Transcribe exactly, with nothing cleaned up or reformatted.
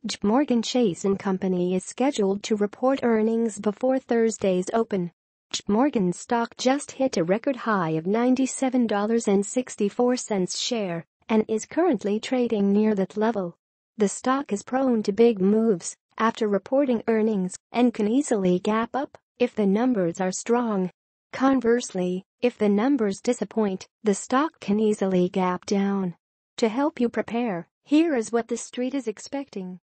JPMorgan Chase Company is scheduled to report earnings before Thursday's open. JPMorgan stock just hit a record high of ninety-seven dollars and sixty-four cents share and is currently trading near that level. The stock is prone to big moves after reporting earnings and can easily gap up if the numbers are strong. Conversely, if the numbers disappoint, the stock can easily gap down. To help you prepare, here is what the street is expecting.